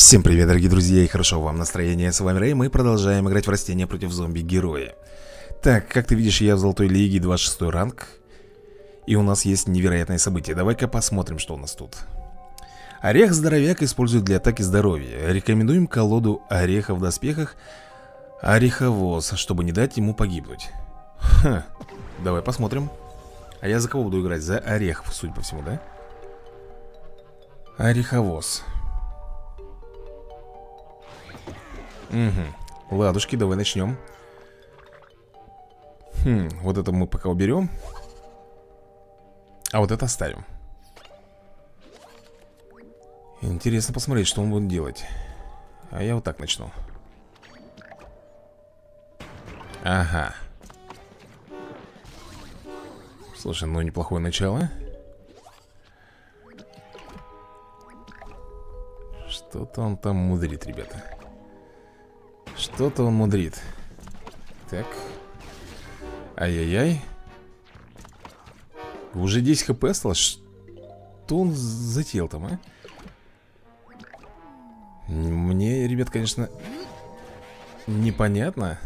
Всем привет, дорогие друзья, и хорошо вам настроение. С вами Рэй, мы продолжаем играть в растения против зомби-героя. Так, как ты видишь, я в золотой лиге, 26 ранг. И у нас есть невероятное событие. Давай-ка посмотрим, что у нас тут. Орех-здоровяк используют для атаки здоровья. Рекомендуем колоду ореха в доспехах Ореховоз, чтобы не дать ему погибнуть. Давай посмотрим. А я за кого буду играть? За орех, судя по всему, да? Ореховоз. Угу. Ладушки, давай начнем. Вот это мы пока уберем. А вот это оставим. Интересно посмотреть, что он будет делать. А я вот так начну. Ага. Слушай, ну неплохое начало. Что-то он там мудрит, ребята. Что-то он мудрит. Так. Ай-яй-яй. Уже 10 хп осталось. Что он затеял там, а? Мне, ребят, конечно, непонятно.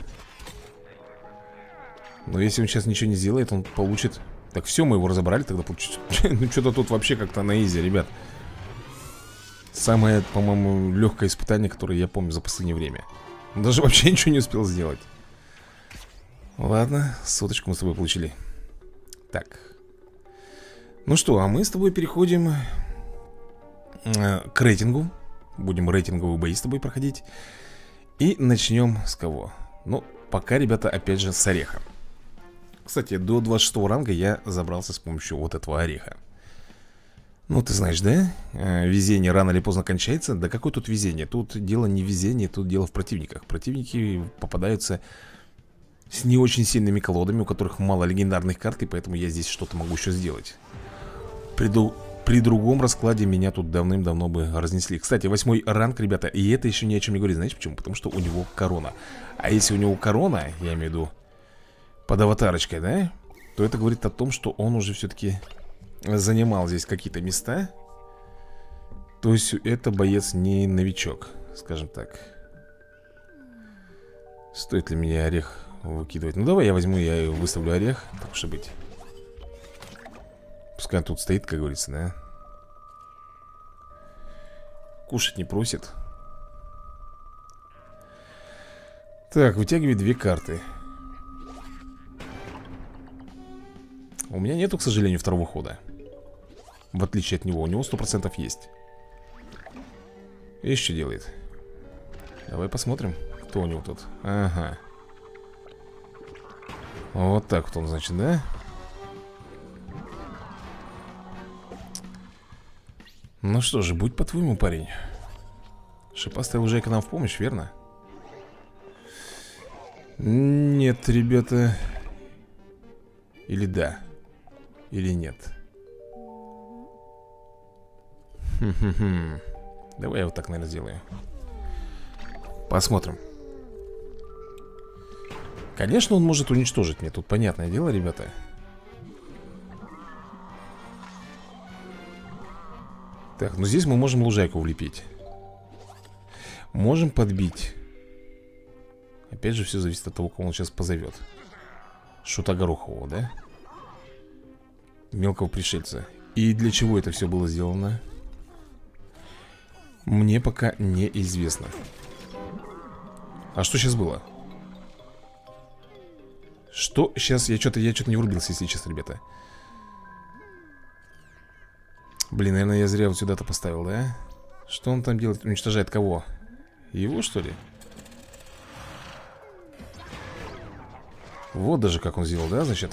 Но если он сейчас ничего не сделает, он получит... Так, все, мы его разобрали, тогда получится. Ну, что-то тут вообще как-то на изи, ребят. Самое, по-моему, легкое испытание, которое я помню за последнее время. Даже вообще ничего не успел сделать. Ладно, соточку мы с тобой получили. Так. Ну что, а мы с тобой переходим к рейтингу. Будем рейтинговые бои с тобой проходить. И начнем с кого? Ну, пока, ребята, опять же с ореха. Кстати, до 26 ранга я забрался с помощью вот этого ореха. Ну, ты знаешь, да? Везение рано или поздно кончается. Да какое тут везение? Тут дело не в везении, тут дело в противниках. Противники попадаются с не очень сильными колодами, у которых мало легендарных карт, и поэтому я здесь что-то могу еще сделать. При другом раскладе меня тут давным-давно бы разнесли. Кстати, 8 ранг, ребята, и это еще ни о чем не говорит. Знаете почему? Потому что у него корона. А если у него корона, я имею в виду под аватарочкой, да? То это говорит о том, что он уже все-таки занимал здесь какие-то места. То есть это боец не новичок, скажем так. Стоит ли мне орех выкидывать? Ну давай я возьму, я выставлю орех. Так уж и быть. Пускай он тут стоит, как говорится, да? Кушать не просит. Так, вытягивает 2 карты. У меня нету, к сожалению, второго хода. В отличие от него, у него 100% есть. И что делает? Давай посмотрим, кто у него тут. Ага. Вот так вот он, значит, да? Ну что же, будь по-твоему, парень. Шипастая лужайка нам в помощь, верно? Нет, ребята. Или да, или нет. Давай я вот так, наверное, сделаю. Посмотрим. Конечно, он может уничтожить мне. Тут понятное дело, ребята. Так, ну здесь мы можем лужайку влепить. Можем подбить. Опять же, все зависит от того, кого он сейчас позовет. Шута Горохового, да? Мелкого пришельца. И для чего это все было сделано? Мне пока неизвестно. А что сейчас было? Что сейчас? Я что-то не врубился, если честно, ребята. Блин, наверное, я зря вот сюда-то поставил, да? Что он там делает? Уничтожает кого? Его, что ли? Вот даже как он сделал, да, значит?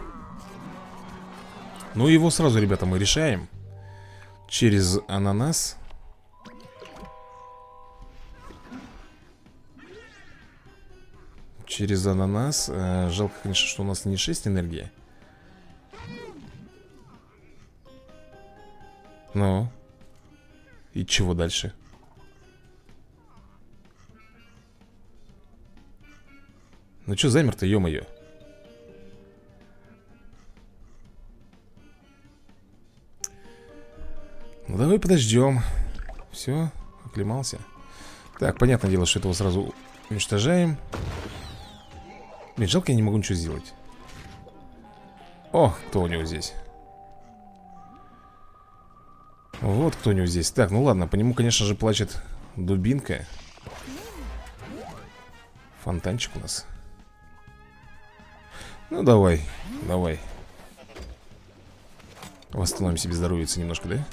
Ну, его сразу, ребята, мы решаем. Через ананас. Через ананас. Жалко, конечно, что у нас не 6 энергии. Ну. И чего дальше? Ну что замер-то, ё-моё? Ну давай подождем. Все, оклемался. Так, понятное дело, что этого сразу уничтожаем. Блин, жалко, я не могу ничего сделать. О, кто у него здесь? Вот кто у него здесь. Так, ну ладно, по нему, конечно же, плачет дубинка. Фонтанчик у нас. Ну, давай, давай. Восстановим себе здоровье немножко, да?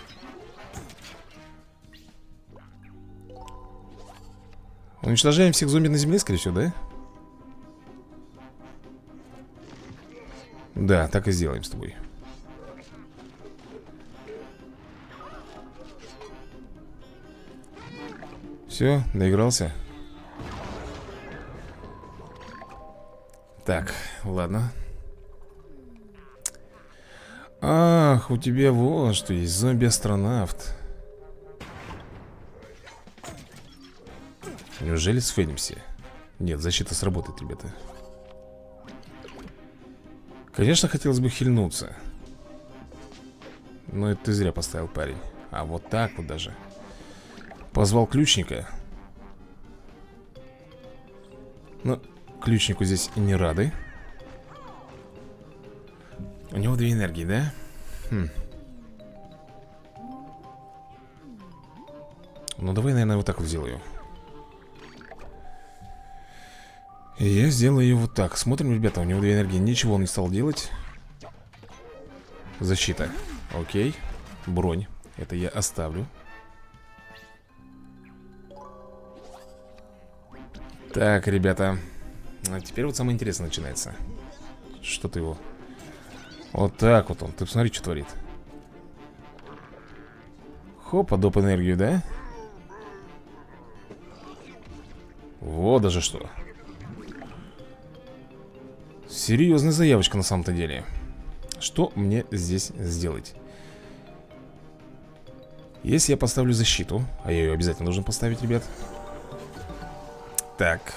Уничтожаем всех зомби на земле, скорее всего, да? Да, так и сделаем с тобой. Все, доигрался. Так, ладно. Ах, у тебя вот что есть, зомби-астронавт. Неужели сфенимся? Нет, защита сработает, ребята. Конечно, хотелось бы хильнуться. Но это ты зря поставил, парень. А вот так вот даже. Позвал ключника. Но ключнику здесь не рады. У него 2 энергии, да? Хм. Ну давай, наверное, вот так вот сделаю. Я сделаю ее вот так. Смотрим, ребята, у него 2 энергии. Ничего он не стал делать. Защита. Окей. Бронь. Это я оставлю. Так, ребята. А теперь вот самое интересное начинается. Что ты его... Вот так вот он. Ты посмотри, что творит. Хопа, доп энергию, да? Вот даже что. Серьезная заявочка на самом-то деле. Что мне здесь сделать? Если я поставлю защиту, а я ее обязательно должен поставить, ребят. Так.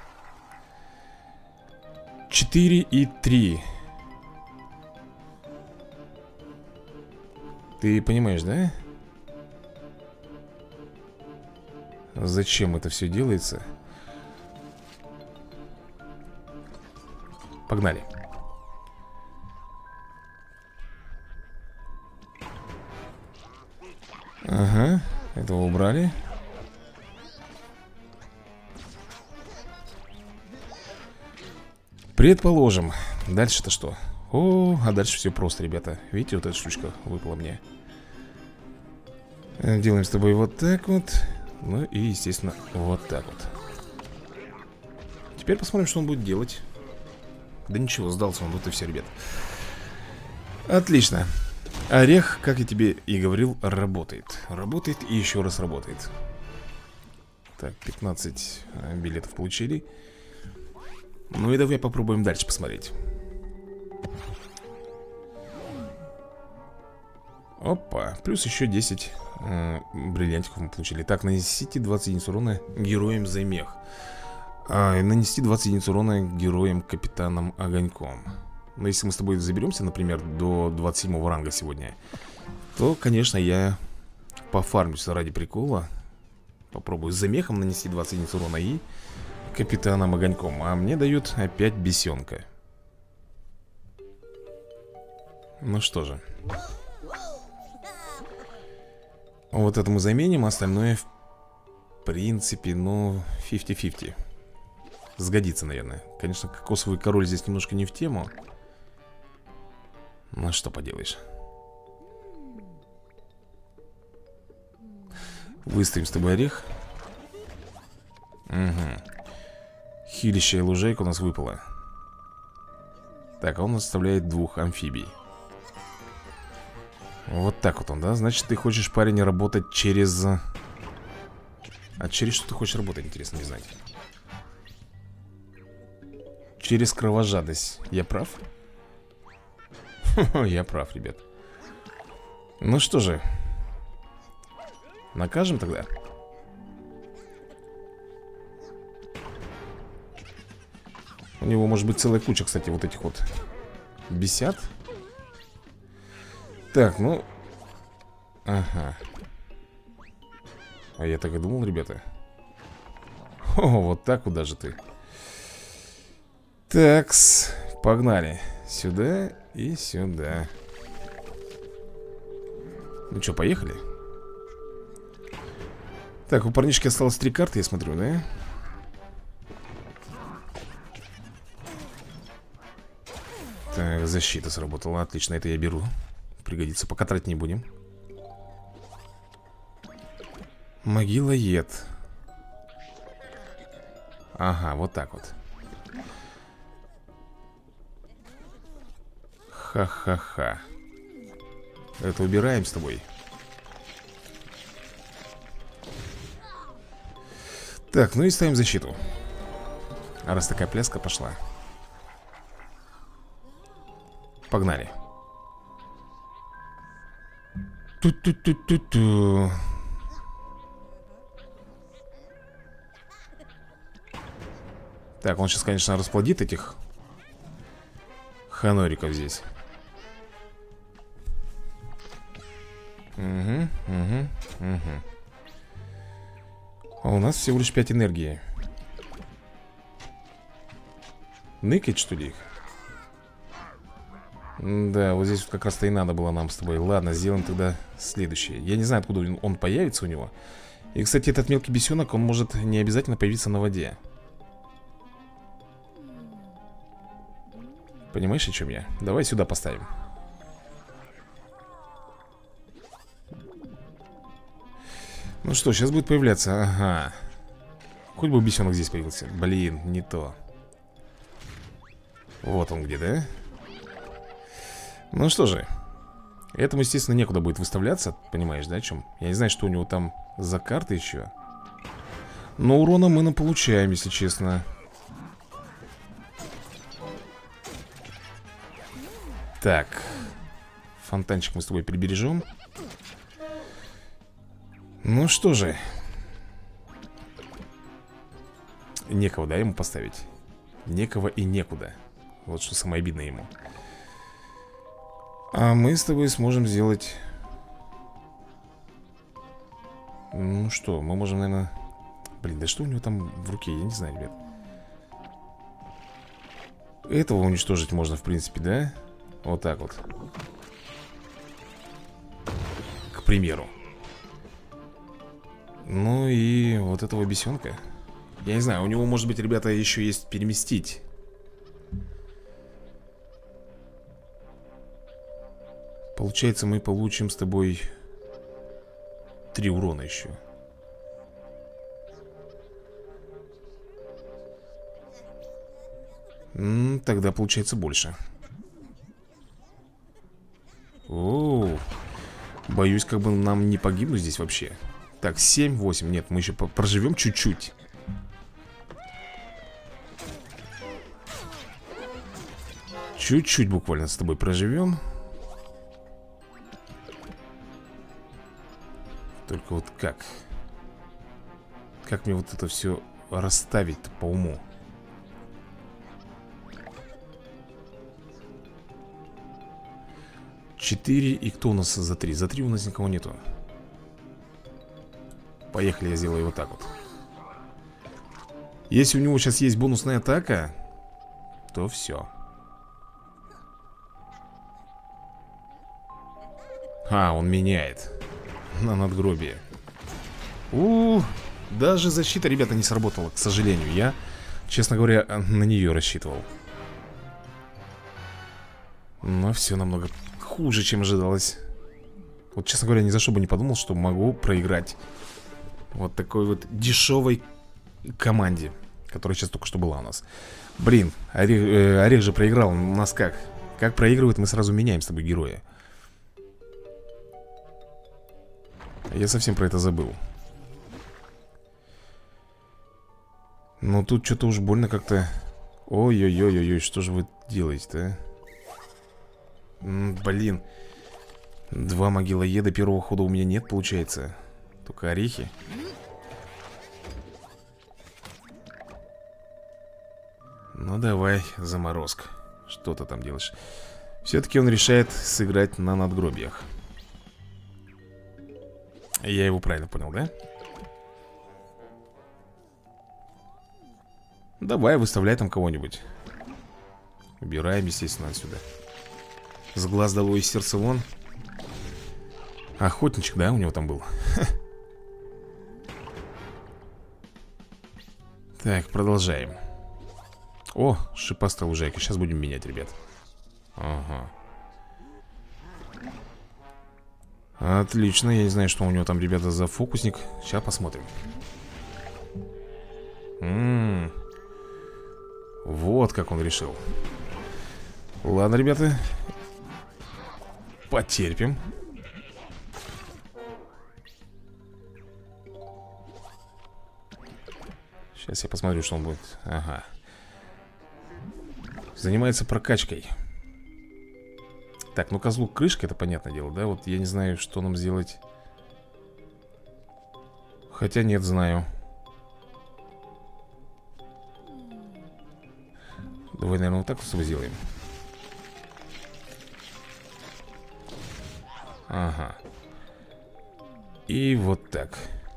4 и 3. Ты понимаешь, да? Зачем это все делается? Погнали. Ага, этого убрали. Предположим. Дальше-то что? О, а дальше все просто, ребята. Видите, вот эта штучка выпала мне. Делаем с тобой вот так вот. Ну и, естественно, вот так вот. Теперь посмотрим, что он будет делать. Да ничего, сдался он, вот и все, ребят. Отлично. Орех, как я тебе и говорил, работает. Работает и еще раз работает. Так, 15 билетов получили. Ну и давай попробуем дальше посмотреть. Опа, плюс еще 10 бриллиантиков мы получили. Так, нанесите 20 единиц урона героям за мех. Нанести 20 единиц урона героям капитаном Огоньком. Но если мы с тобой заберемся, например, до 27 ранга сегодня, то, конечно, я пофармлюсь ради прикола. Попробую за мехом нанести 20 единиц урона и капитаном Огоньком. А мне дают опять бесенка. Ну что же. Вот это мы заменим, а остальное, в принципе, ну, 50-50. Сгодится, наверное. Конечно, кокосовый король здесь немножко не в тему. Ну, что поделаешь. Выставим с тобой орех. Угу. Хилища и лужайка у нас выпала. Так, а он нас оставляет 2 амфибий. Вот так вот он, да? Значит, ты хочешь, парень, работать через... А через что ты хочешь работать, интересно не знать. Через кровожадность. Я прав? Я прав, ребят. Ну что же. Накажем тогда. У него может быть целая куча, кстати, вот этих вот бесят. Так, ну... Ага. А я так и думал, ребята. О, вот так вот даже ты. Такс, погнали. Сюда и сюда. Ну что, поехали? Так, у парнишки осталось 3 карты, я смотрю, да? Так, защита сработала. Отлично, это я беру. Пригодится, пока тратить не будем. Могилоед. Ага, вот так вот. Ха-ха-ха. Это убираем с тобой. Так, ну и ставим защиту. А раз такая пляска пошла. Погнали. Ту-ту-ту-ту-ту. Так, он сейчас, конечно, расплодит этих ханориков здесь. Угу, угу, угу. А у нас всего лишь 5 энергии. Ныкать, что ли, их? Да, вот здесь вот как раз-то и надо было нам с тобой. Ладно, сделаем тогда следующее. Я не знаю, откуда он появится у него. И, кстати, этот мелкий бесенок, он может не обязательно появиться на воде. Понимаешь, о чем я? Давай сюда поставим. Ну что, сейчас будет появляться. Ага. Хоть бы бесенок здесь появился. Блин, не то. Вот он где, да? Ну что же. Этому, естественно, некуда будет выставляться. Понимаешь, да, о чем? Я не знаю, что у него там за карты еще. Но урона мы нам получаем, если честно. Так. Фонтанчик мы с тобой прибережем. Ну что же. Некого, да, ему поставить? Некого и некуда. Вот что самое обидное ему. А мы с тобой сможем сделать... Ну что, мы можем, наверное... Блин, да что у него там в руке, я не знаю, ребят. Этого уничтожить можно, в принципе, да? Вот так вот. К примеру. Ну и вот этого бесенка. Я не знаю, у него, может быть, ребята, еще есть переместить. Получается, мы получим с тобой 3 урона еще. Тогда получается больше. Оу. Боюсь, как бы нам не погибнуть здесь вообще. Так, 7-8, нет, мы еще проживем чуть-чуть. Чуть-чуть буквально с тобой проживем. Только вот как? Как мне вот это все расставить-то по уму? Четыре. И кто у нас за 3? За 3 у нас никого нету. Поехали, я сделаю вот так вот. Если у него сейчас есть бонусная атака, то все. А, он меняет на надгробие. Даже защита, ребята, не сработала, к сожалению. Я, честно говоря, на нее рассчитывал. Но все намного хуже, чем ожидалось. Вот, честно говоря, ни за что бы не подумал, что могу проиграть вот такой вот дешевой команде, которая сейчас только что была у нас. Блин, Орех же проиграл. У нас как? Как проигрывает, мы сразу меняем с тобой героя. Я совсем про это забыл. Но тут что-то уж больно как-то... Ой-ой-ой-ой, что же вы делаете-то, а? Блин. 2 могилоеда первого хода у меня нет, получается. Только орехи. Ну давай, заморозка. Что ты там делаешь? Все-таки он решает сыграть на надгробиях. Я его правильно понял, да? Давай, выставляй там кого-нибудь. Убираем, естественно, отсюда. С глаз долой, из сердца вон. Охотничек, да, у него там был? Так, продолжаем. О, шипастая лужайка. Сейчас будем менять, ребят. Ага. Отлично, я не знаю, что у него там, ребята, за фокусник. Сейчас посмотрим. Вот как он решил. Ладно, ребята. Потерпим. Сейчас я посмотрю, что он будет. Ага. Занимается прокачкой. Так, ну козлу крышка, это понятное дело, да? Вот я не знаю, что нам сделать. Хотя нет, знаю. Давай, наверное, вот так вот сделаем. Ага. И вот так.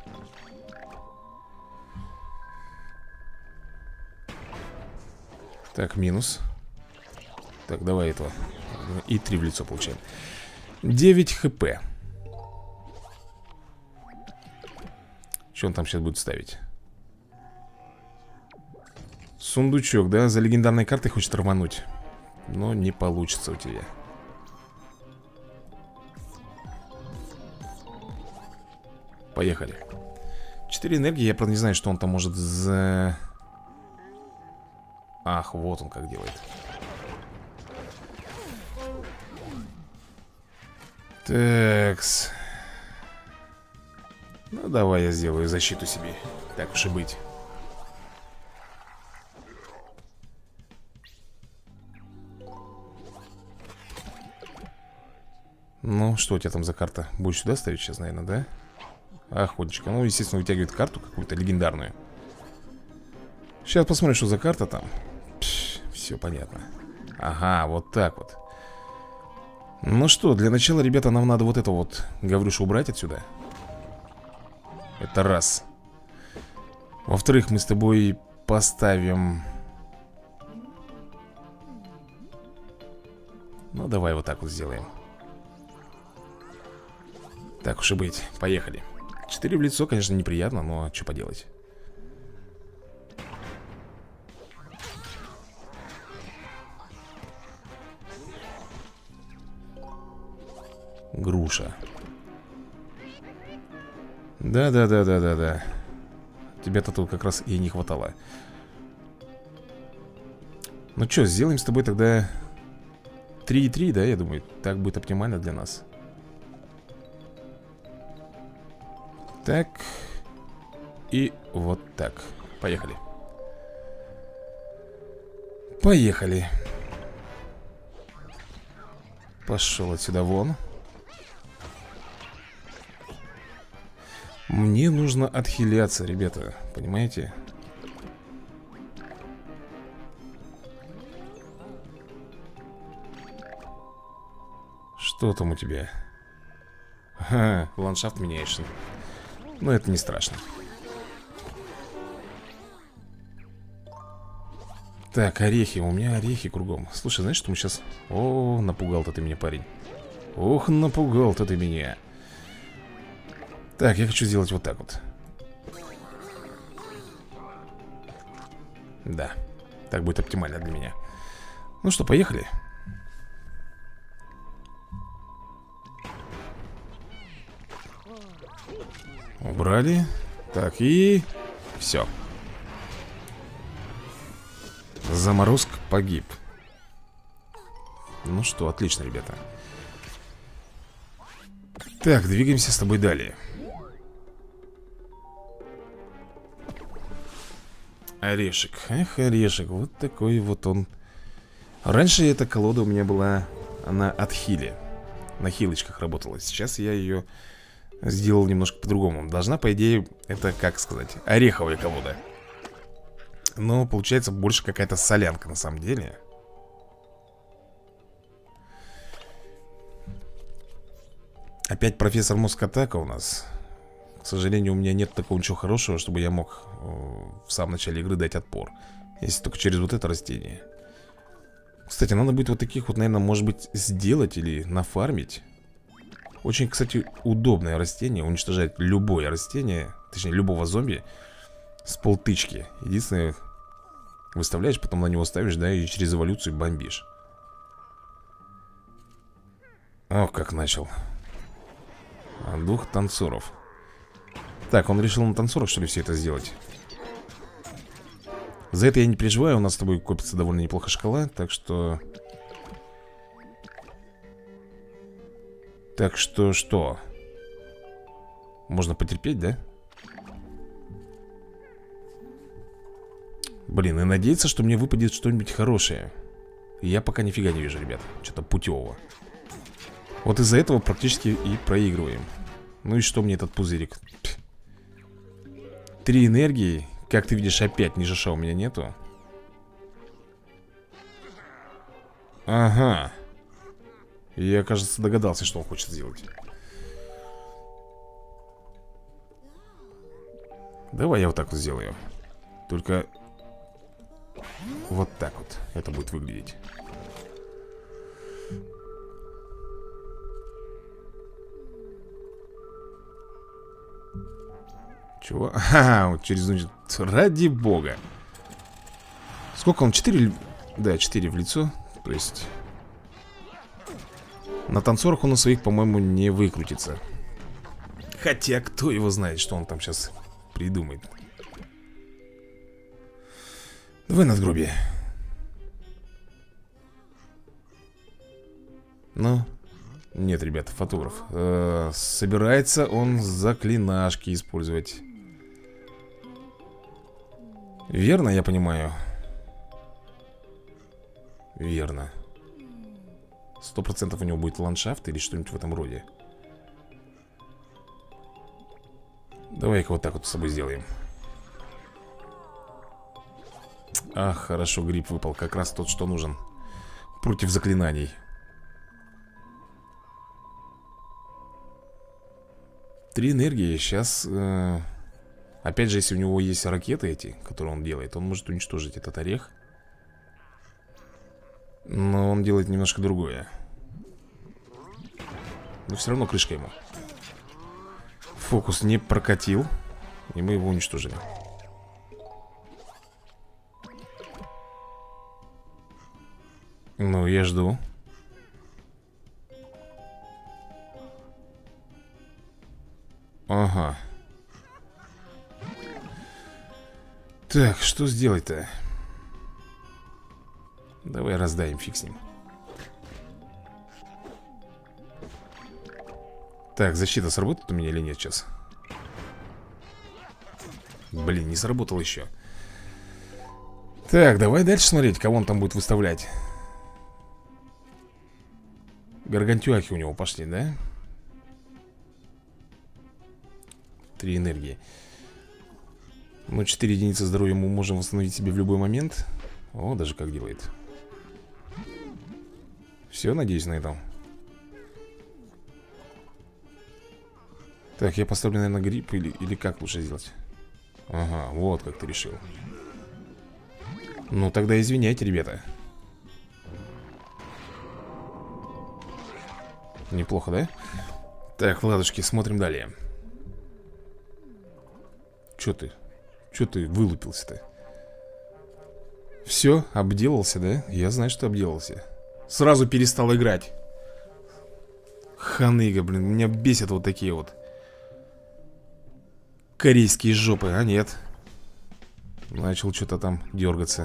Так, минус. Так, давай этого. И 3 в лицо получаем. 9 хп. Что он там сейчас будет ставить? Сундучок, да? За легендарной картой хочет рвануть. Но не получится у тебя. Поехали. 4 энергии, я, правда, не знаю, что он там может за... Ах, вот он как делает. Такс. Ну, давай я сделаю защиту себе. Так уж и быть. Ну, что у тебя там за карта? Будешь сюда ставить сейчас, наверное, да? Охотничка. Ну, естественно, вытягивает карту какую-то легендарную. Сейчас посмотрим, что за карта там. Все понятно. Ага, вот так вот. Ну что, для начала, ребята, нам надо вот это вот Гаврюшу убрать отсюда. Это раз. Во-вторых, мы с тобой поставим... Ну, давай вот так вот сделаем. Так уж и быть, поехали. 4 в лицо, конечно, неприятно, но что поделать. Груша. Да. Тебя-то тут как раз и не хватало. Ну что, сделаем с тобой тогда 3,3, да, я думаю. Так будет оптимально для нас. Так. И вот так. Поехали. Поехали. Пошел отсюда вон. Мне нужно отхиляться, ребята. Понимаете? Что там у тебя? Ха, ландшафт меняешься. Но это не страшно. Так, орехи. У меня орехи кругом. Слушай, знаешь, что мы сейчас... О, напугал-то ты меня, парень. Ох, напугал-то ты меня. Так, я хочу сделать вот так вот. Да, так будет оптимально для меня. Ну что, поехали. Убрали. Так, и... Все. Заморозк погиб. Ну что, отлично, ребята. Так, двигаемся с тобой далее. Орешек. Эх, орешек. Вот такой вот он. Раньше эта колода у меня была... Она от хили. На хилочках работала. Сейчас я ее сделал немножко по-другому. Должна, по идее, это, как сказать, ореховая колода. Но получается больше какая-то солянка на самом деле. Опять профессор Москатака у нас. К сожалению, у меня нет такого ничего хорошего, чтобы я мог в самом начале игры дать отпор. Если только через вот это растение. Кстати, надо будет вот таких вот, наверное, может быть, сделать или нафармить. Очень, кстати, удобное растение. Уничтожает любое растение, точнее, любого зомби с полтычки. Единственное, выставляешь, потом на него ставишь, да, и через эволюцию бомбишь. Ох, как начал. Дух танцоров. Так, он решил на танцорах, что ли, все это сделать? За это я не переживаю, у нас с тобой копится довольно неплохо шкала. Так что... что? Можно потерпеть, да? Блин, и надеяться, что мне выпадет что-нибудь хорошее. Я пока нифига не вижу, ребят. Что-то путевого. Вот из-за этого практически и проигрываем. Ну и что мне этот пузырик? 3 энергии. Как ты видишь, опять ни жиша у меня нету. Ага. Я, кажется, догадался, что он хочет сделать. Давай я вот так вот сделаю. Только вот так вот это будет выглядеть. Чего? Ага, вот через... Ради бога. Сколько он? 4? Да, 4 в лицо. То есть... На танцорах он на своих, по-моему, не выкрутится. Хотя, кто его знает, что он там сейчас придумает. Давай надгробие. Ну... Нет, ребята, фотограф. Собирается он заклинашки использовать. Верно, я понимаю? Верно. 100% у него будет ландшафт или что-нибудь в этом роде. Давай-ка вот так вот с собой сделаем. Ах, хорошо, гриб выпал. Как раз тот, что нужен. Против заклинаний. Три энергии. Сейчас опять же, если у него есть ракеты эти, которые он делает, он может уничтожить этот орех. Но он делает немножко другое. Но все равно крышка ему. Фокус не прокатил, и мы его уничтожили. Ну, я жду. Ага. Так, что сделать-то? Давай раздаем, фиг с ним. Так, защита сработает у меня или нет сейчас? Блин, не сработал еще. Так, давай дальше смотреть, кого он там будет выставлять. Гаргантюахи у него пошли, да? 3 энергии. Ну, 4 единицы здоровья мы можем восстановить себе в любой момент. О, даже как делает. Все, надеюсь на этом. Так, я поставлю, наверное, гриб или как лучше сделать? Ага, вот как ты решил. Ну, тогда извиняйте, ребята. Неплохо, да? Так, ладушки, смотрим далее. Чё ты? Чё ты вылупился-то? Все, обделался, да? Я знаю, что обделался. Сразу перестал играть. Ханыга, блин, меня бесят вот такие вот корейские жопы, а нет. Начал что-то там дергаться.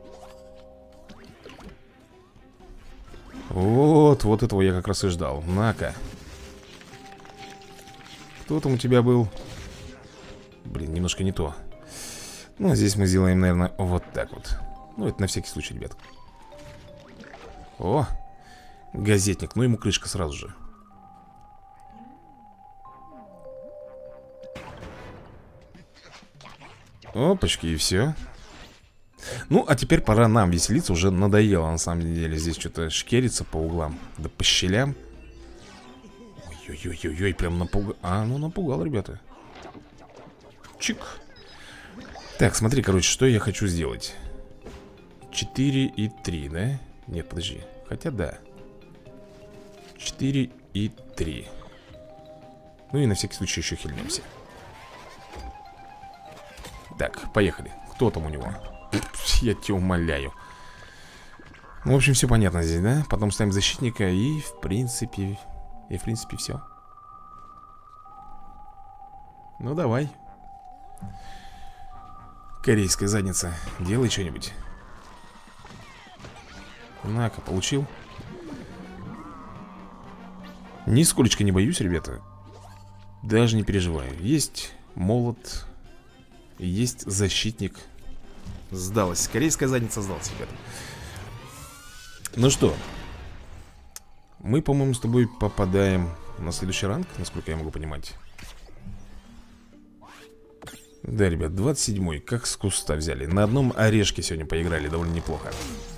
Вот этого я как раз и ждал. На-ка. Кто там у тебя был? Блин, немножко не то. Ну, здесь мы сделаем, наверное, вот так вот. Ну, это на всякий случай, ребят. О, газетник, ну ему крышка сразу же. Опачки, и все. Ну, а теперь пора нам веселиться. Уже надоело, на самом деле. Здесь что-то шкерится по углам. Да по щелям. Ой-ой-ой-ой, прям напугал. А, ну напугал, ребята. Чик. Так, смотри, короче, что я хочу сделать. 4 и 3, да? Нет, подожди. Хотя да. 4 и 3. Ну и на всякий случай еще хильнемся. Так, поехали. Кто там у него? Я тебя умоляю. Ну, в общем, все понятно здесь, да? Потом ставим защитника и, в принципе, все. Ну, давай. Корейская задница. Делай что-нибудь. На-ка, получил. Нисколечко не боюсь, ребята. Даже не переживаю. Есть молот. Есть защитник. Сдалась. Корейская задница сдалась, ребята. Ну что, мы, по-моему, с тобой попадаем на следующий ранг, насколько я могу понимать. Да, ребят, 27-й, как с куста взяли. На одном орешке сегодня поиграли, довольно неплохо.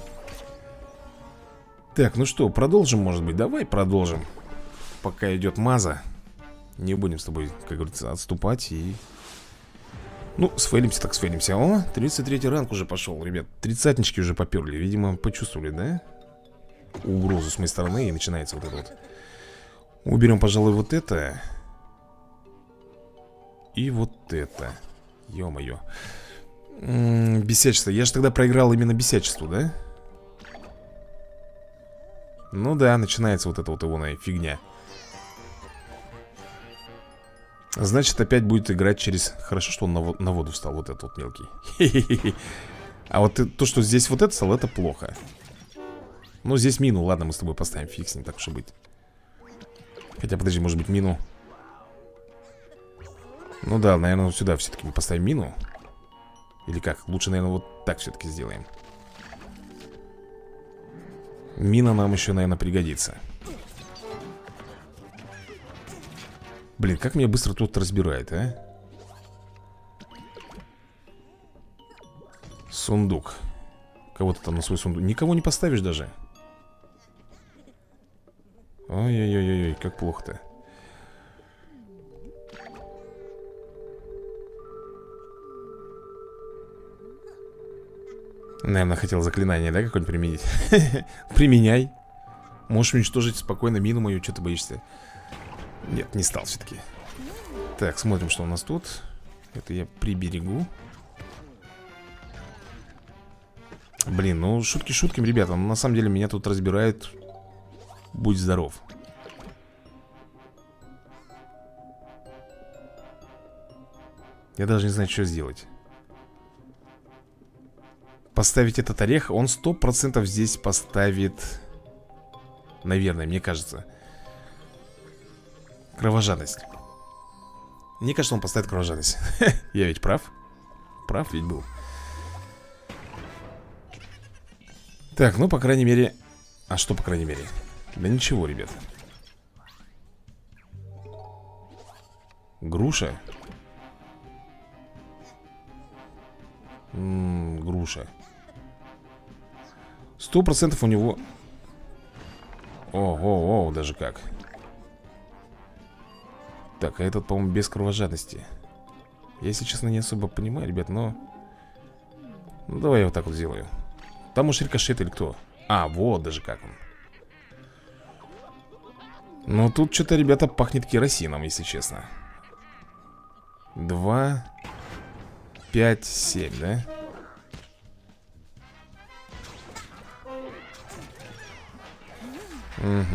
Так, ну что, продолжим, может быть? Давай продолжим. Пока идет маза. Не будем с тобой, как говорится, отступать и... Ну, сфейлимся так сфейлимся. О, 33-й ранг уже пошел, ребят. Тридцатнички уже поперли, видимо, почувствовали, да? Угрозу с моей стороны, и начинается вот это вот. Уберем, пожалуй, вот это. И вот это. Ё-моё. Бесячество. Я же тогда проиграл именно бесячеству, да? Ну да, начинается вот эта вот его фигня. Значит, опять будет играть через... Хорошо, что он на воду встал, вот этот вот мелкий. А вот то, что здесь вот это стало, это плохо. Ну, здесь мину, ладно, мы с тобой поставим, фиг с ним, так уж и быть. Хотя, подожди, может быть мину. Ну да, наверное, вот сюда все-таки мы поставим мину. Или как? Лучше, наверное, вот так все-таки сделаем. Мина нам еще, наверное, пригодится. Блин, как меня быстро тут разбирает, а? Сундук. Кого-то там на свой сундук. Никого не поставишь даже. Ой-ой-ой-ой, как плохо-то. Наверное, хотел заклинание, да, какое-нибудь применить? Применяй. Можешь уничтожить спокойно мину мою, что ты боишься? Нет, не стал все-таки. Так, смотрим, что у нас тут. Это я приберегу. Блин, ну шутки шутками, ребята. Но на самом деле меня тут разбирают. Будь здоров. Я даже не знаю, что сделать. Поставить этот орех. Он 100% здесь поставит. Наверное, мне кажется. Кровожадность. Мне кажется, он поставит кровожадность. Я ведь прав? Прав ведь был. Так, ну, по крайней мере... А что, по крайней мере? Да ничего, ребят. Груша? Груша. 100% у него... Ого, даже как. Так, а этот, по-моему, без кровожадности. Я, если честно, не особо понимаю, ребят, но... Ну, давай я вот так вот сделаю. Там уж рикошет или кто? А, вот даже как он. Ну, тут что-то, ребята, пахнет керосином, если честно. 2, 5, 7, да? Угу.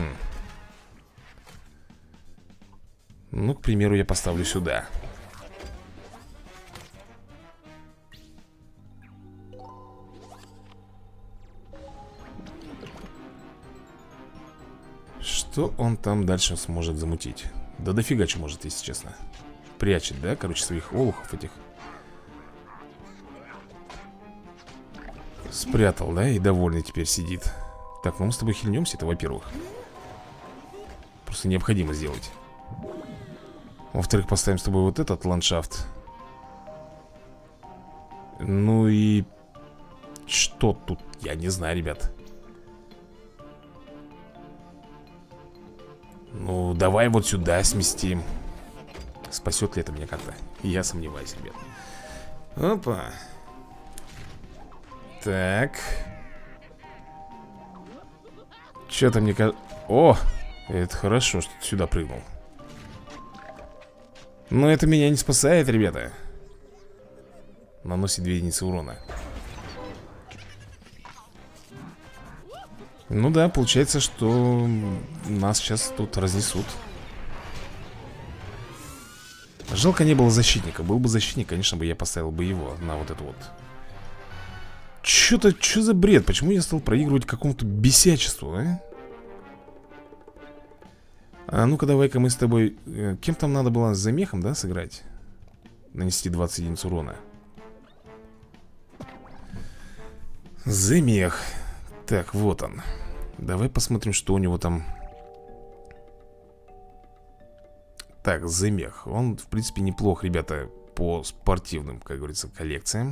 Ну, к примеру, я поставлю сюда. Что он там дальше сможет замутить? Да дофига что может, если честно. Прячет, да, короче, своих олухов этих. Спрятал, да, и довольный теперь сидит. Так, ну мы с тобой хильнемся, это во-первых. Просто необходимо сделать. Во-вторых, поставим с тобой вот этот ландшафт. Ну и... Что тут? Я не знаю, ребят. Ну, давай вот сюда сместим. Спасет ли это меня как-то? Я сомневаюсь, ребят. Опа. Так. Что-то мне кажется... О, это хорошо, что ты сюда прыгнул. Но это меня не спасает, ребята. Наносит 2 единицы урона. Ну да, получается, что нас сейчас тут разнесут. Жалко, не было защитника. Был бы защитник, конечно бы я поставил бы его на вот это вот. Что за бред? Почему я стал проигрывать какому-то бесячеству, а? А ну-ка, давай-ка мы с тобой... Кем там надо было, за мехом, да, сыграть? Нанести 20 единиц урона. За мех. Так, вот он. Давай посмотрим, что у него там. Так, за мех. Он, в принципе, неплох, ребята, по спортивным, как говорится, коллекциям.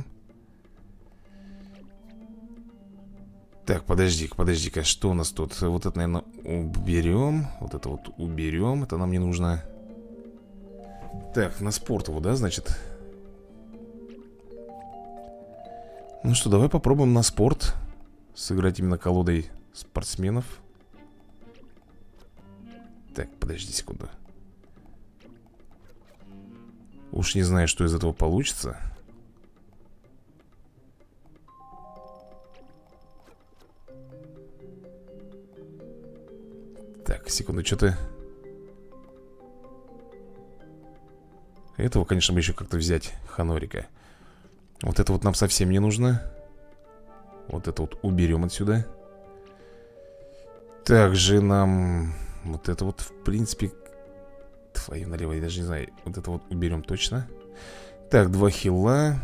Так, подожди-ка, что у нас тут? Вот это, наверное, уберем. Вот это вот уберем, это нам не нужно. Так, на спорт его, да, значит. Ну что, давай попробуем на спорт сыграть именно колодой спортсменов. Так, подожди секунду. Уж не знаю, что из этого получится. Так, секунду, что-то... Этого, конечно, бы еще как-то взять, Ханорика. Вот это вот нам совсем не нужно. Вот это вот уберем отсюда. Также нам... Вот это вот, в принципе... Твою налево, я даже не знаю. Вот это вот уберем точно. Так, 2 хила.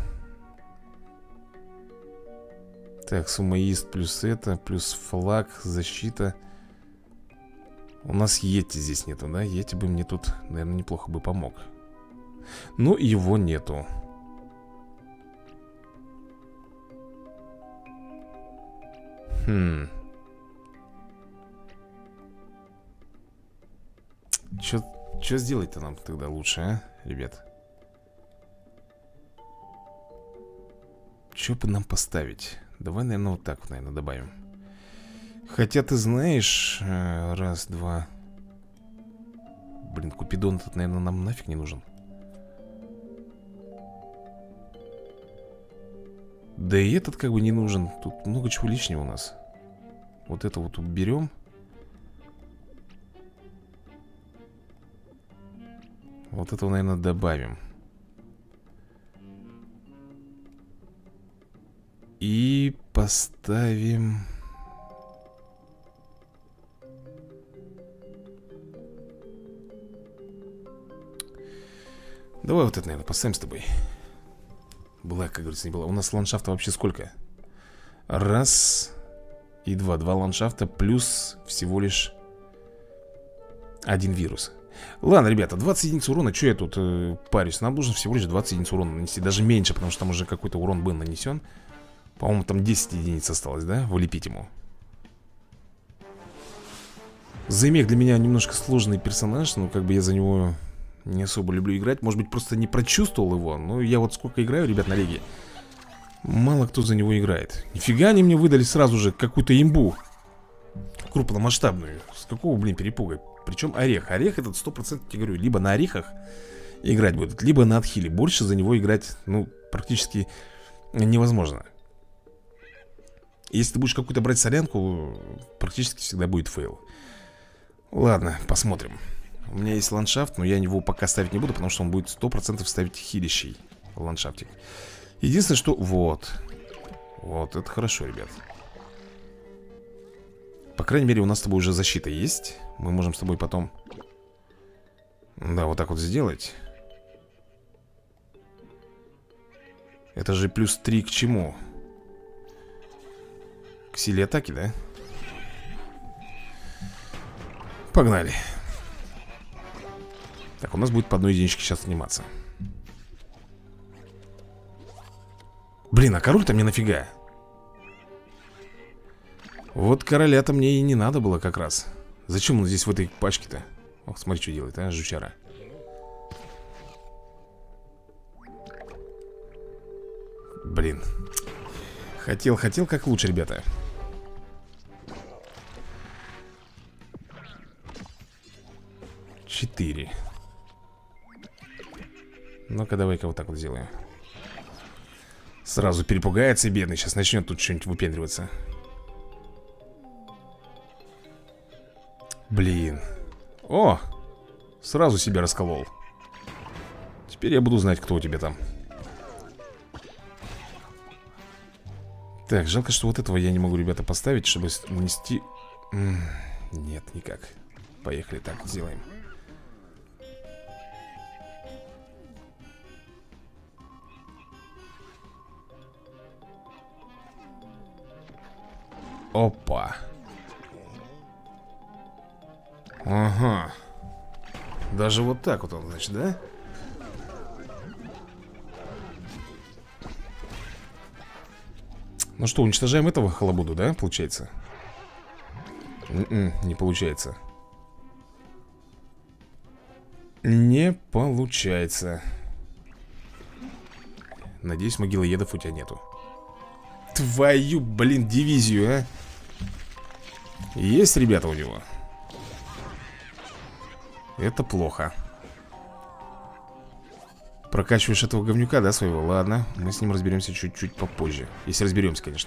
Так, суммоист плюс это, плюс флаг, защита. У нас Йети здесь нету, да? Йети бы мне тут, наверное, неплохо бы помог. Но его нету. Что сделать-то нам тогда лучше, а, ребят? Что бы нам поставить? Давай, наверное, вот так вот, наверное, добавим. Хотя, ты знаешь... Раз, два... Блин, Купидон этот, наверное, нам нафиг не нужен. Да и этот как бы не нужен. Тут много чего лишнего у нас. Вот это вот уберем. Вот этого, наверное, добавим. И поставим... Давай вот это, наверное, поставим с тобой. Была, как говорится, не была. У нас ландшафта вообще сколько? Раз и два. 2 ландшафта плюс всего лишь 1 вирус. Ладно, ребята, 20 единиц урона. Что я тут парюсь? Нам нужно всего лишь 20 единиц урона нанести. Даже меньше, потому что там уже какой-то урон был нанесен. По-моему, там 10 единиц осталось, да? Вылепить ему. Займек для меня немножко сложный персонаж. Но как бы я за него не особо люблю играть. Может быть, просто не прочувствовал его. Но я вот сколько играю, ребят, на лиге, мало кто за него играет. Нифига они мне выдали сразу же какую-то имбу крупномасштабную. С какого, блин, перепуга? Причем орех. Орех этот 100%, я говорю, либо на орехах играть будет, либо на отхиле. Больше за него играть, ну, практически невозможно. Если ты будешь какую-то брать солянку, практически всегда будет фейл. Ладно, посмотрим. У меня есть ландшафт, но я его пока ставить не буду, потому что он будет 100% ставить хилищий ландшафтик. Единственное, что... Вот. Вот, это хорошо, ребят. По крайней мере, у нас с тобой уже защита есть. Мы можем с тобой потом... Да, вот так вот сделать. Это же плюс 3 к чему? К силе атаки, да? Погнали. Так, у нас будет по одной единичке сейчас сниматься. Блин, а король-то мне нафига? Вот короля-то мне и не надо было как раз. Зачем он здесь в этой пачке-то? Ох, смотри, что делает, а, жучара. Блин. Хотел как лучше, ребята. 4. Ну-ка, давай-ка вот так вот сделаем. Сразу перепугается бедный. Сейчас начнет тут что-нибудь выпендриваться. Блин. О! Сразу себя расколол. Теперь я буду знать, кто у тебя там. Так, жалко, что вот этого я не могу, ребята, поставить, чтобы нанести... Нет, никак. Поехали, так, сделаем. Опа. Ага. Даже вот так вот он, значит, да? Ну что, уничтожаем этого халабуду, да, получается? Не получается. Не получается. Надеюсь, могилоедов у тебя нету. Твою, блин, дивизию, а. Есть, ребята, у него. Это плохо. Прокачиваешь этого говнюка, да, своего? Ладно, мы с ним разберемся чуть-чуть попозже. Если разберемся, конечно.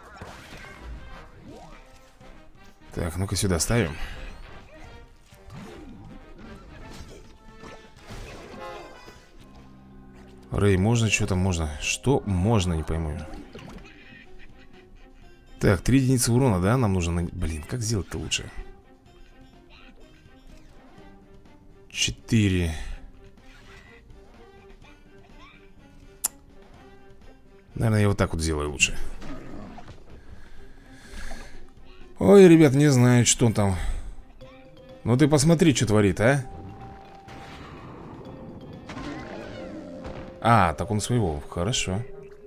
Так, ну-ка сюда ставим. Рэй, можно? Что там можно? Что можно, не пойму. Так, 3 единицы урона, да, нам нужно... Блин, как сделать-то лучше? 4. Наверное, я вот так вот сделаю лучше. Ой, ребят, не знаю, что он там. Ну ты посмотри, что творит, а. А, так он своего, хорошо.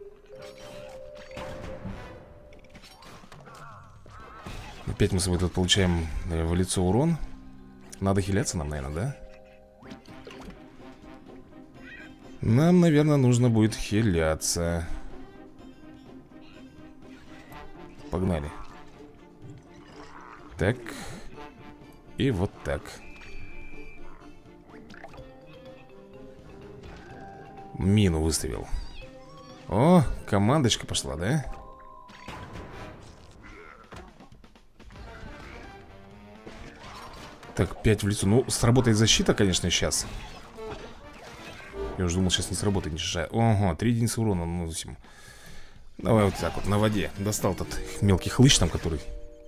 Опять мы с собой тут получаем в лицо урон. Надо хиляться нам, наверное, да? Нам, наверное, нужно будет хиляться. Погнали. Так. И вот так. Мину выставил. О, командочка пошла, да? Так, 5 в лицо. Ну, сработает защита, конечно, сейчас. Я уже думал, сейчас не сработает, не шишая. Ого, 3 единицы урона наносим. Давай вот так вот, на воде. Достал тот мелкий хлыщ там, который...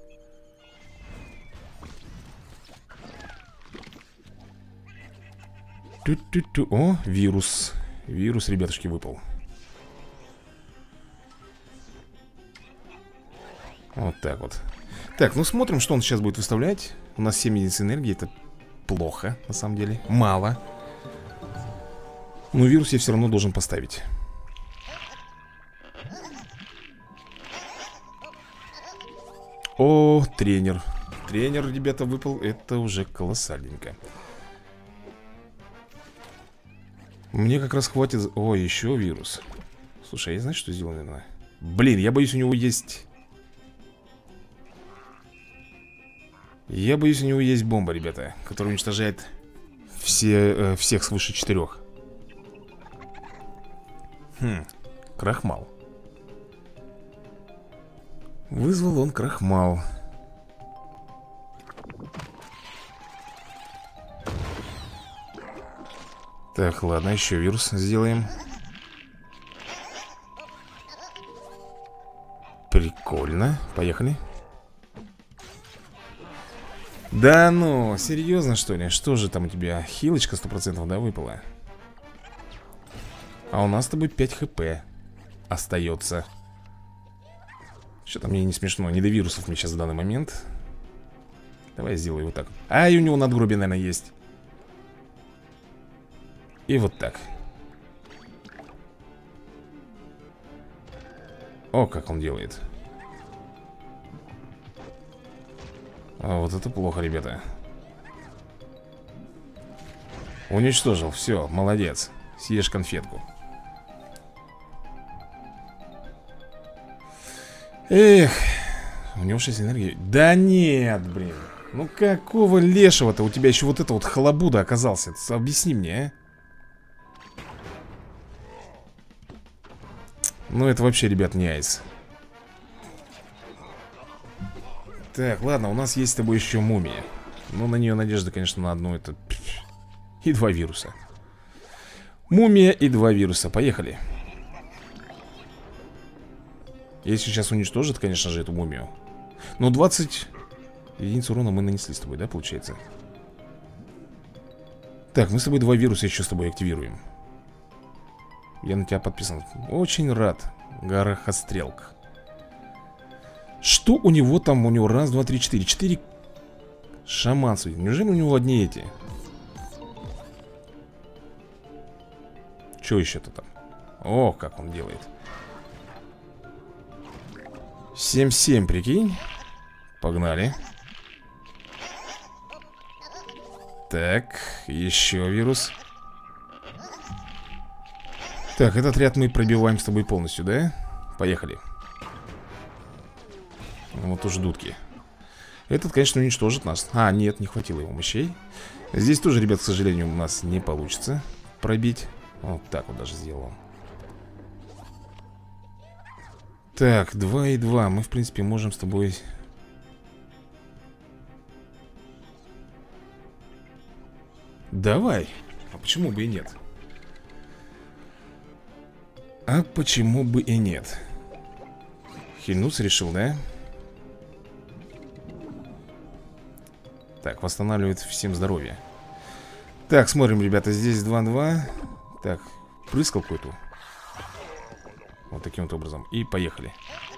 Ту-ту-ту. О, вирус. Вирус, ребятушки, выпал. Вот так вот. Так, ну смотрим, что он сейчас будет выставлять. У нас 7 единиц энергии, это плохо, на самом деле. Мало. Но вирус я все равно должен поставить. О, тренер. Тренер, ребята, выпал. Это уже колоссальненько. Мне как раз хватит... О, еще вирус. Слушай, я знаю, что сделал, наверное. Блин, я боюсь, у него есть... Я боюсь, у него есть бомба, ребята, которая уничтожает всех свыше 4. Крахмал. Вызвал он крахмал. Так, ладно, еще вирус сделаем. Прикольно, поехали. Да ну, серьезно что ли? Что же там у тебя? Хилочка 100%, да, выпала? А у нас с тобой 5 хп остается. Что-то мне не смешно, не до вирусов мне сейчас в данный момент. Давай я сделаю вот так. А, и у него надгробие, наверное, есть. И вот так. О, как он делает. А вот это плохо, ребята. Уничтожил, все, молодец. Съешь конфетку. Эх, у него 6 энергии. Да нет, блин. Ну какого лешего-то? У тебя еще вот это вот халабуда оказался. Объясни мне, а? Ну это вообще, ребят, не айс. Так, ладно, у нас есть с тобой еще мумия. Ну на нее надежда, конечно, на одну это... И 2 вируса. Мумия и 2 вируса, поехали. Если сейчас уничтожит, конечно же, эту мумию. Но 20 единиц урона мы нанесли с тобой, да, получается? Так, мы с тобой 2 вируса еще с тобой активируем. Я на тебя подписан. Очень рад. Горохострелка. Что у него там? У него раз, два, три, четыре. 4 шаманцы. Неужели у него одни эти? Что еще-то там? О, как он делает. 7-7, прикинь. Погнали. Так, еще вирус. Так, этот ряд мы пробиваем с тобой полностью, да? Поехали. Вот уж дудки. Этот, конечно, уничтожит нас. А, нет, не хватило его мощей. Здесь тоже, ребят, к сожалению, у нас не получится пробить. Вот так вот даже сделал. Так, 2 и 2. Мы, в принципе, можем с тобой... Давай. А почему бы и нет? А почему бы и нет? Хильнуться решил, да? Так, восстанавливает всем здоровье. Так, смотрим, ребята, здесь 2-2. Так, прыскал какой-то. Вот таким вот образом. И поехали.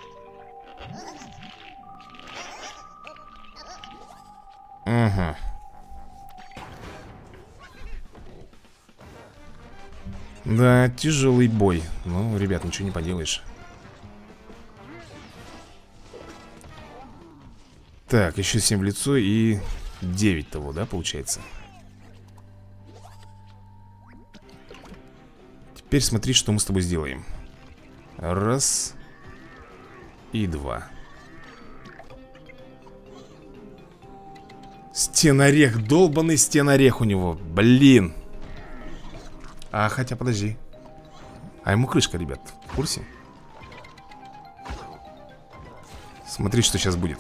Ага. Да, тяжелый бой. Ну, ребят, ничего не поделаешь. Так, еще 7 в лицо и 9 того, да, получается? Теперь смотри, что мы с тобой сделаем. Раз. И 2. Стенорех, долбанный стенорех у него. Блин. А, хотя, подожди. А ему крышка, ребят, в курсе? Смотри, что сейчас будет.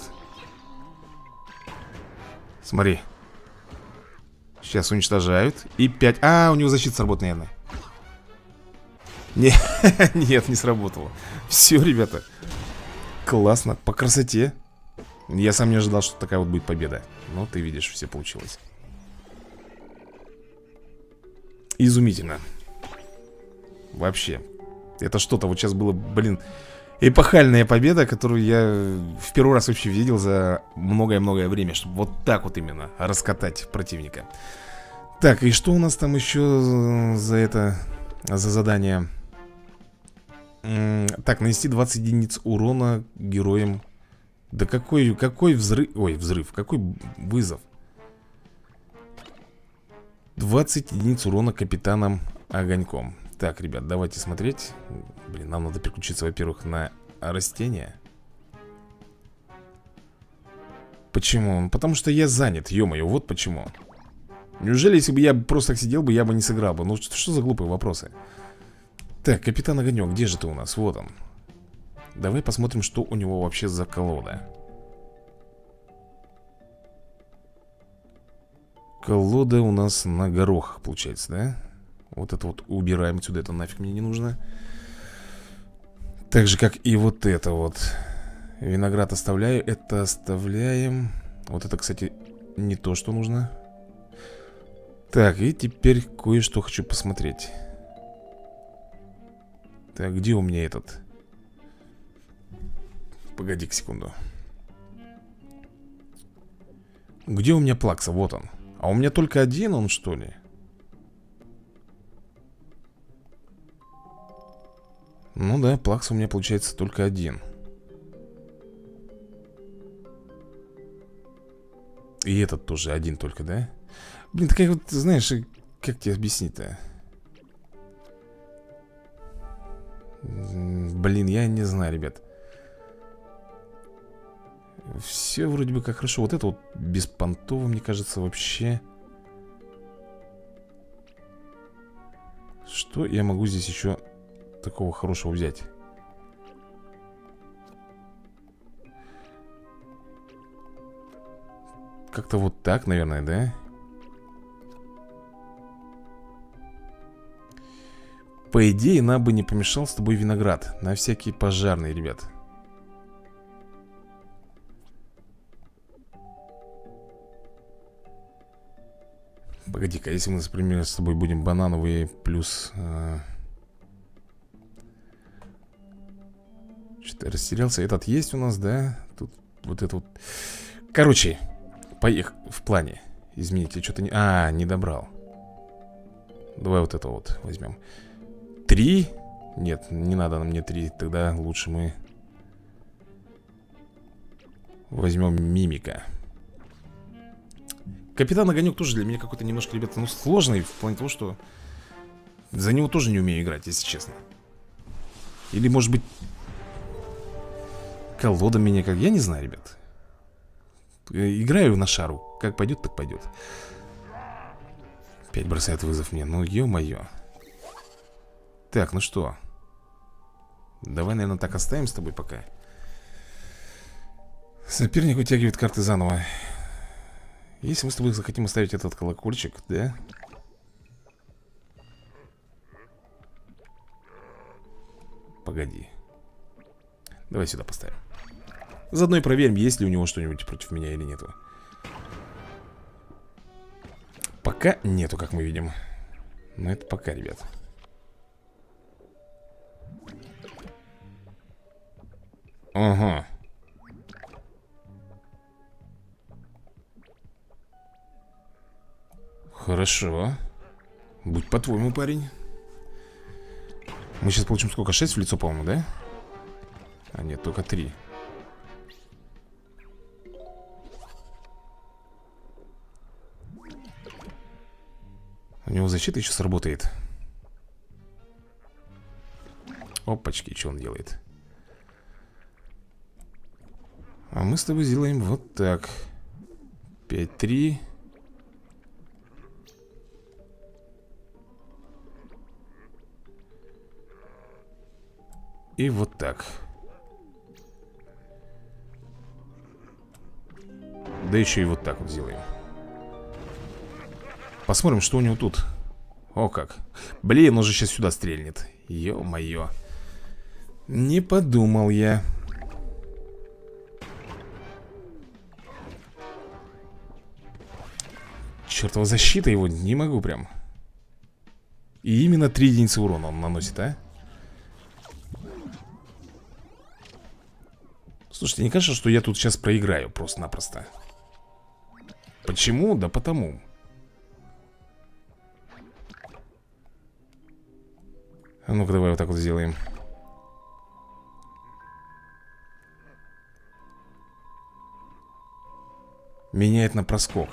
Смотри. Сейчас уничтожают. И 5. А, у него защита сработает, наверное. Нет, не сработало. Все, ребята. Классно, по красоте. Я сам не ожидал, что такая вот будет победа. Но ты видишь, все получилось. Изумительно. Вообще. Это что-то вот сейчас было, блин, эпохальная победа, которую я в первый раз вообще видел за многое-многое время, чтобы вот так вот именно раскатать противника. Так, и что у нас там еще за это, за задание? Так, нанести 20 единиц урона героям. Да какой взрыв, ой, взрыв, какой вызов. 20 единиц урона капитаном Огоньком. Так, ребят, давайте смотреть. Блин, нам надо переключиться, во-первых, на растения. Почему? Потому что я занят, ё-моё, вот почему. Неужели, если бы я просто так сидел бы, я бы не сыграл бы? Ну, что за глупые вопросы? Так, капитан Огонек, где же ты у нас? Вот он. Давай посмотрим, что у него вообще за колода. Колода у нас на горохах, получается, да? Вот это вот убираем отсюда, это нафиг мне не нужно. Так же, как и вот это вот. Виноград оставляю, это оставляем. Вот это, кстати, не то, что нужно. Так, и теперь кое-что хочу посмотреть. Так, где у меня этот? Погоди-ка секунду. Где у меня плакса? Вот он. А у меня только один он, что ли? Ну да, плакса у меня получается только один. И этот тоже один только, да? Блин, такая вот, знаешь, как тебе объяснить-то? Блин, я не знаю, ребят. Все вроде бы как хорошо. Вот это вот беспонтово, мне кажется, вообще. Что я могу здесь еще такого хорошего взять? Как-то вот так, наверное, да? По идее, нам бы не помешал с тобой виноград. На всякие пожарные, ребят. Погоди-ка, если мы, например, с тобой будем банановые плюс... Что-то растерялся. Этот есть у нас, да? Тут вот это вот... Короче, поехали в плане. Изменить, я что-то не... не добрал. Давай вот это вот возьмем. 3? Нет, не надо нам мне 3. Тогда лучше мы возьмем мимика. Капитан Огонек тоже для меня какой-то немножко, ребята, ну сложный. В плане того, что за него тоже не умею играть, если честно. Или может быть колода меня как... Я не знаю, ребят. Играю на шару. Как пойдет, так пойдет. Опять бросает вызов мне. Ну, ё-моё. Так, ну что? Давай, наверное, так оставим с тобой пока. Соперник вытягивает карты заново. Если мы с тобой захотим оставить этот колокольчик, да? Погоди. Давай сюда поставим. Заодно и проверим, есть ли у него что-нибудь против меня или нету. Пока нету, как мы видим. Но это пока, ребят. Ага. Хорошо. Будь по-твоему, парень. Мы сейчас получим сколько? 6 в лицо, по-моему, да? А нет, только 3. У него защита еще сработает. Опачки, что он делает? А мы с тобой сделаем вот так. 5-3. И вот так. Да еще и вот так вот сделаем. Посмотрим, что у него тут. О как. Блин, он же сейчас сюда стрельнет. Ё-моё. Не подумал я. Чертова защита его, не могу прям. И именно 3 единицы урона он наносит, а? Слушайте, не кажется, что я тут сейчас проиграю просто-напросто? Почему? Да потому. А ну-ка, давай вот так вот сделаем. Меняет на проскок.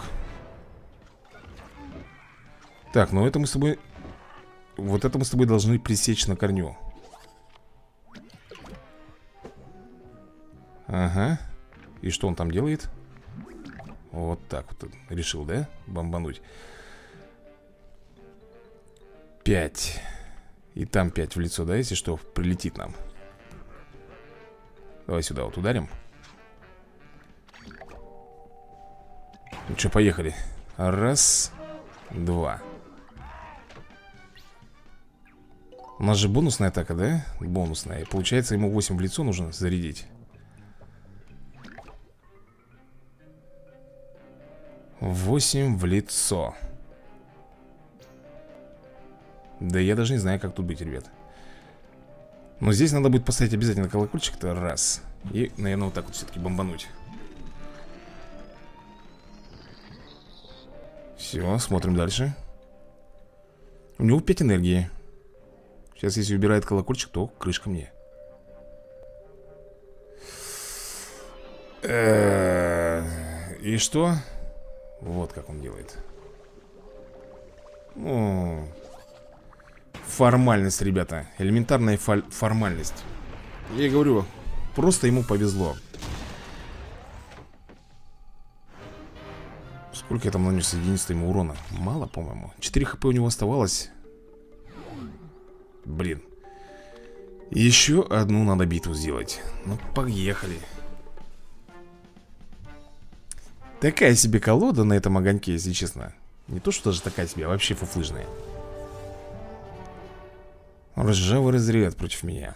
Так, ну это мы с тобой... Вот это мы с тобой должны пресечь на корню. Ага. И что он там делает? Вот так вот решил, да? Бомбануть. 5. И там 5 в лицо, да, если что, прилетит нам. Давай сюда вот ударим. Ну что, поехали. Раз, два. У нас же бонусная атака, да? Бонусная. И получается, ему 8 в лицо нужно зарядить. 8 в лицо. Да я даже не знаю, как тут быть, ребят. Но здесь надо будет поставить обязательно колокольчик-то. Раз. И, наверное, вот так вот все-таки бомбануть. Все, смотрим дальше. У него 5 энергии. Сейчас, если убирает колокольчик, то крышка мне. И что? Вот как он делает. Ну, формальность, ребята. Элементарная формальность. Я говорю, просто ему повезло. Сколько я там нанес единиц ему урона? Мало, по-моему. 4 хп у него оставалось. Блин. Еще одну надо битву сделать. Ну, поехали. Такая себе колода на этом огоньке, если честно. Не то, что даже такая себе, а вообще фуфлыжная. Ржавый разряд против меня.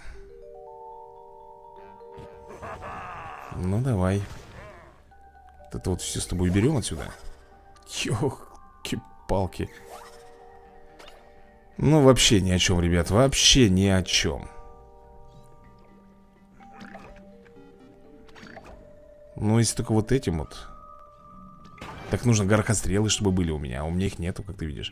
Ну, давай. Вот это вот все с тобой берем отсюда. Ёлки-палки. Ну, вообще ни о чем, ребят. Вообще ни о чем. Ну, если только вот этим вот. Так нужно горохострелы, чтобы были у меня. А у меня их нету, как ты видишь.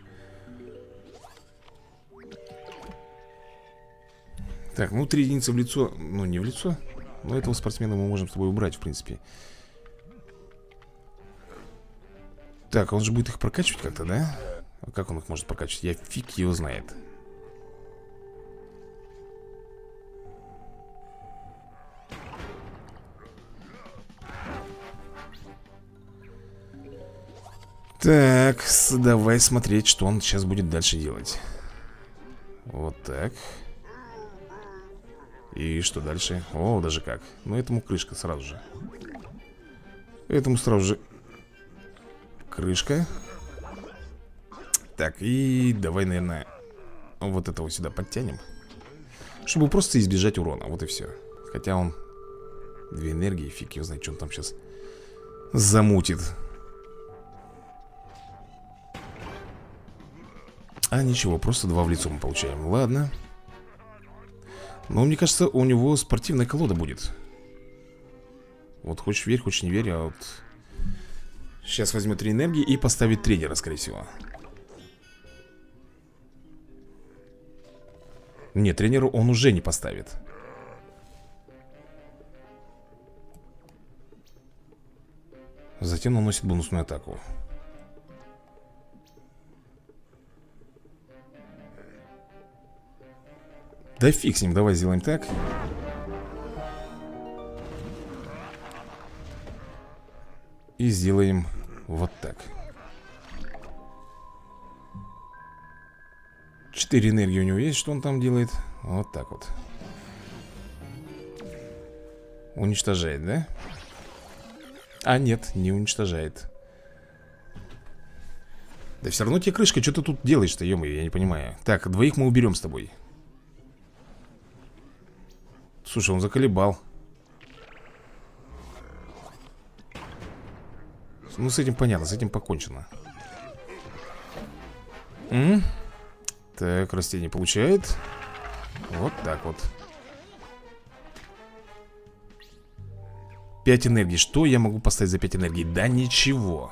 Так, ну 3 единицы в лицо. Ну, не в лицо. Но этого спортсмена мы можем с тобой убрать, в принципе. Так, он же будет их прокачивать как-то, да? А как он их может прокачивать? Я фиг его знает. Так, давай смотреть, что он сейчас будет дальше делать. Вот так. И что дальше? О, даже как. Ну, этому крышка сразу же. Этому сразу же крышка. Так, и давай, наверное, вот этого сюда подтянем. Чтобы просто избежать урона, вот и все. Хотя он 2 энергии, фиг его знает, что он там сейчас замутит. А ничего, просто 2 в лицо мы получаем. Ладно. Но мне кажется, у него спортивная колода будет. Вот хочешь верь, хочешь не верь, а вот сейчас возьмет 3 энергии и поставит тренера, скорее всего. Нет, тренеру он уже не поставит. Затем наносит бонусную атаку. Да фиг с ним, давай сделаем так. И сделаем вот так. 4 энергии у него есть, что он там делает? Вот так вот. Уничтожает, да? А нет, не уничтожает. Да все равно тебе крышка, что ты тут делаешь-то, ё-моё, я не понимаю. Так, 2 мы уберем с тобой. Слушай, он заколебал. Ну, с этим понятно, с этим покончено. Так, растение получает. Вот так вот. 5 энергий. Что я могу поставить за 5 энергий? Да ничего.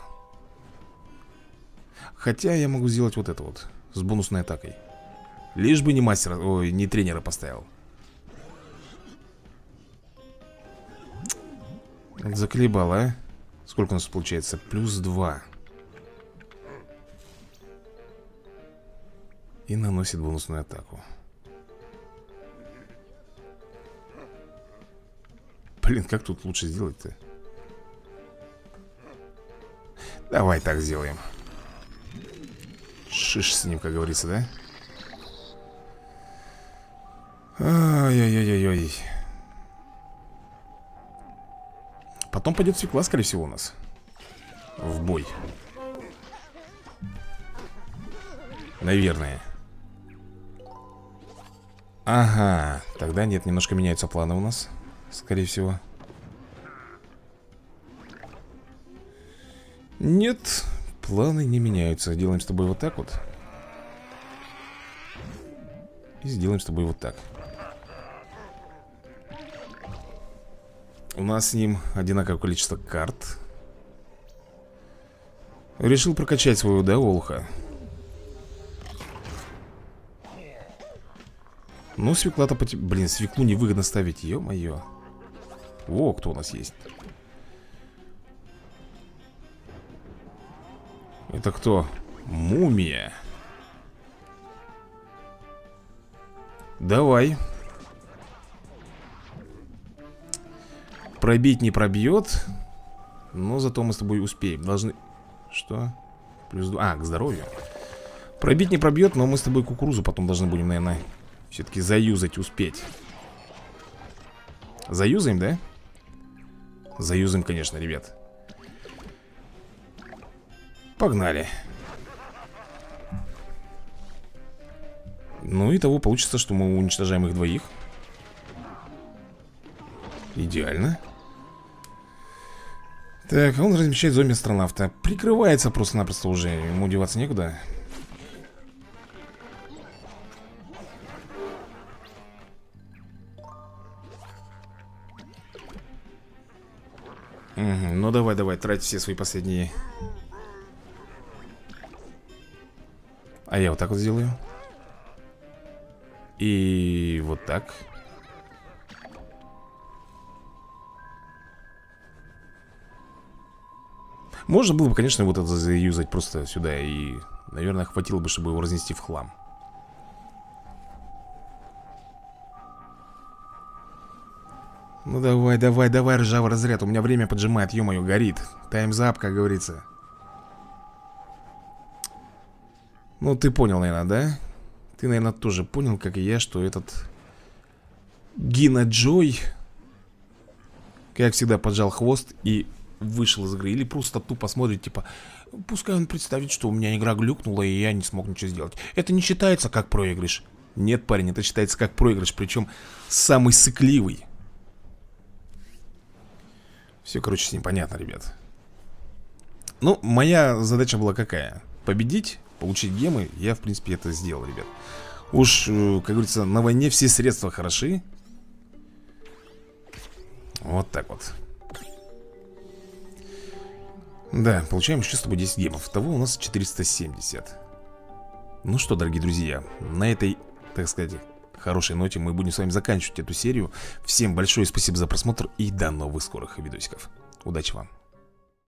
Хотя я могу сделать вот это вот с бонусной атакой. Лишь бы не мастера, ой, не тренера поставил. Заколебал, а? Сколько у нас получается? Плюс 2. И наносит бонусную атаку. Блин, как тут лучше сделать-то? Давай так сделаем. Шиш с ним, как говорится, да? Ай-яй-яй-яй-яй. Потом пойдет свекла, скорее всего, у нас в бой. Наверное. Ага, тогда нет, немножко меняются планы у нас, скорее всего. Нет, планы не меняются. Делаем с тобой вот так вот. И сделаем с тобой вот так. У нас с ним одинаковое количество карт. Решил прокачать свою, да, Олуха? Ну, свекла-то блин, свеклу невыгодно ставить, ё-моё. О, кто у нас есть? Это кто? Мумия. Давай. Пробить не пробьет. Но зато мы с тобой успеем. Должны... Что? Плюс 2. А, к здоровью. Пробить не пробьет, но мы с тобой кукурузу потом должны будем, наверное, все-таки заюзать, успеть. Заюзаем, да? Заюзаем, конечно, ребят. Погнали. Ну и того получится, что мы уничтожаем их двоих. Идеально. Так, он размещает зомби-астронавта. Прикрывается просто-напросто уже. Ему деваться некуда. Угу, ну давай, трать все свои последние. А я вот так вот сделаю. И вот так. Можно было бы, конечно, вот это заюзать просто сюда. И, наверное, хватило бы, чтобы его разнести в хлам. Ну давай, ржавый разряд. У меня время поджимает, ё-моё, горит. Таймзап, как говорится. Ну, ты понял, наверное, да? Ты, наверное, тоже понял, как и я, что этот Гина Джой, как всегда, поджал хвост и вышел из игры. Или просто тупо смотрит, типа, пускай он представит, что у меня игра глюкнула, и я не смог ничего сделать. Это не считается как проигрыш. Нет, парень, это считается как проигрыш, причем самый сыкливый. Все, короче, с ним понятно, ребят. Ну, моя задача была какая? Победить, получить гемы. Я, в принципе, это сделал, ребят. Уж, как говорится, на войне все средства хороши. Вот так вот. Да, получаем еще с тобой 10 гемов. Того у нас 470. Ну что, дорогие друзья, на этой, так сказать, хорошей ноте мы будем с вами заканчивать эту серию. Всем большое спасибо за просмотр и до новых скорых видосиков. Удачи вам!